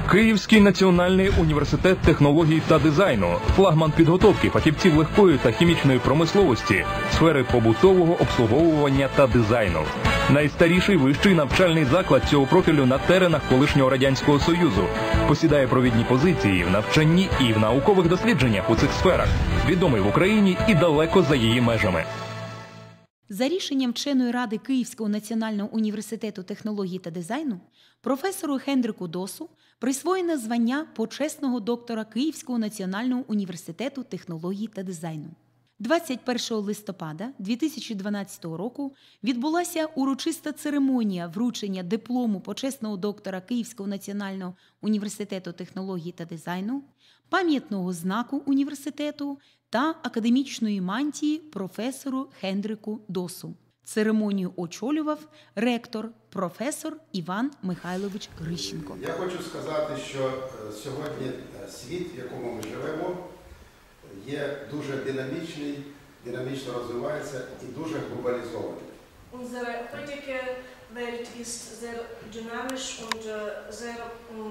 Київський національний університет технологій та дизайну – флагман підготовки фахівців легкої та хімічної промисловості, сфери побутового обслуговування та дизайну. Найстаріший вищий навчальний заклад цього профілю на теренах колишнього Радянського Союзу. Посідає провідні позиції в навчанні і в наукових дослідженнях у цих сферах. Відомий в Україні і далеко за її межами. За рішенням вченої ради Київського національного університету технологій та дизайну професору Хендрику Досу присвоєне звання почесного доктора Київського національного університету технологій та дизайну. 21 листопада 2012 року відбулася урочиста церемонія вручення диплому почесного доктора Київського національного університету технологій та дизайну, пам'ятного знаку університету та академічної мантії професору Хендрику Досу. Церемонію очолював ректор, професор Іван Михайлович Грищенко. Я хочу сказати, що сьогодні світ, в якому ми живемо, є дуже динамічний, динамічно розвивається і дуже глобалізований. Unsere heutige Welt ist sehr dynamisch und sehr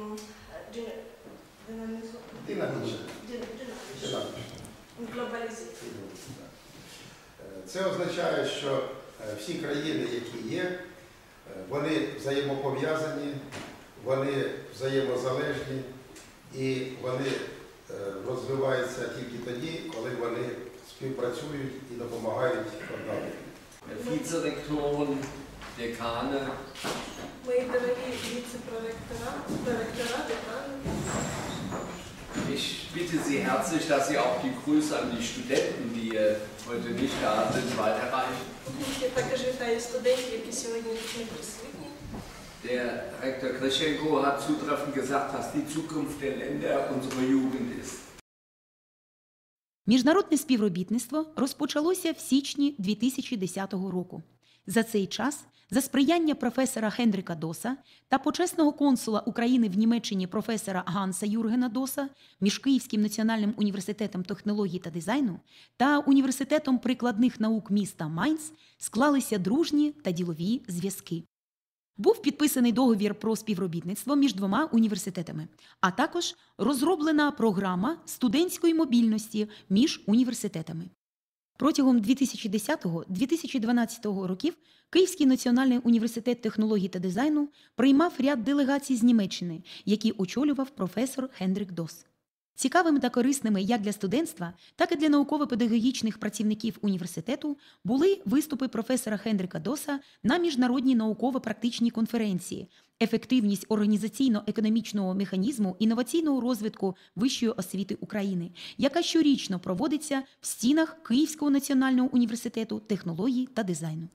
Це означає, що всі країни, які є, вони взаємопов'язані, вони взаємозалежні і вони розвиваються тільки тоді, коли вони співпрацюють і допомагають одному. Віце-ректорен, декани. Мої дорогі віце-проректора, декани. Ich bitte Sie herzlich, dass Sie auch die Grüße an die Studenten, die heute nicht da sind, weiterreichen. Я також вітаю студентів, які сьогодні тут не присутні. Der Rektor Gryschenko hat zutreffend gesagt, dass die Zukunft der Länder unsere Jugend ist. Міжнародне співробітництво розпочалося в січні 2010 року. За цей час, за сприяння професора Хендрика Доса та почесного консула України в Німеччині професора Ганса Юргена Доса між Київським національним університетом технологій та дизайну та Університетом прикладних наук міста Майнц склалися дружні та ділові зв'язки. Був підписаний договір про співробітництво між двома університетами, а також розроблена програма студентської мобільності між університетами. Протягом 2010-2012 років Київський національний університет технологій та дизайну приймав ряд делегацій з Німеччини, які очолював професор Хендрик Дос. Цікавими та корисними як для студентства, так і для науково-педагогічних працівників університету були виступи професора Хендрика Доса на міжнародній науково-практичній конференції «Ефективність організаційно-економічного механізму інноваційного розвитку вищої освіти України», яка щорічно проводиться в стінах Київського національного університету технологій та дизайну.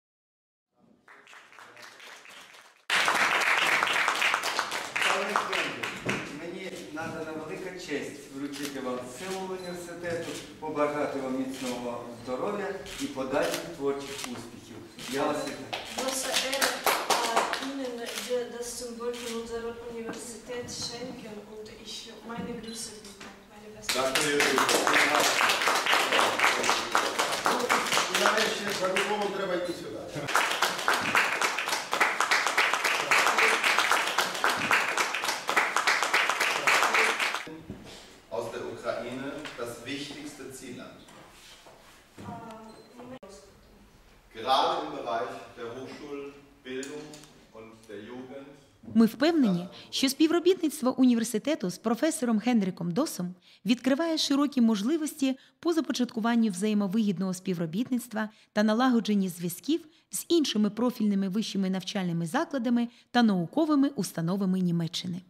Надана велика честь вручити вам символ університету, побажати вам міцного здоров'я і подальших творчих успіхів. Я вас вітаю. Große Ehre, Ihnen das Symbol von unserem Universität schenken und ich meine Grüße bieten. Дякую. І нарешті за любов'ю треба йти сюди. Aus der Ukraine das wichtigste Zielland. Gerade im Bereich der Hochschulbildung und der Jugend. Ми впевнені, що співробітництво університету з професором Хендриком Досом відкриває широкі можливості по започаткуванню взаємовигідного співробітництва та налагодженні зв'язків з іншими профільними вищими навчальними закладами та науковими установами Німеччини.